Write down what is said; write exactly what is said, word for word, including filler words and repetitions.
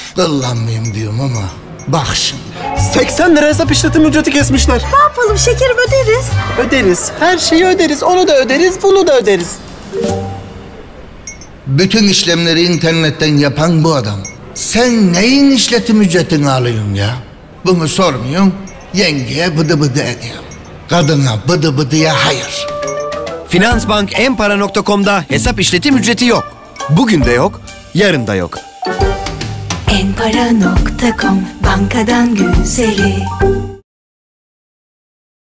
Kullanmayayım diyorum ama bak şimdi. seksen lira hesap işletim ücreti kesmişler. Ne yapalım şekerim, öderiz. Öderiz. Her şeyi öderiz. Onu da öderiz, bunu da öderiz. Bütün işlemleri internetten yapan bu adam. Sen neyin işletim ücretini alıyorsun ya? Bunu sormuyorsun, yengeye bıdı bıdı ediyorsun. Kadına bıdı bıdıya hayır. Finansbank enpara nokta com'da hesap işletim ücreti yok. Bugün de yok, yarın da yok. enpara nokta com bankadan güzeli.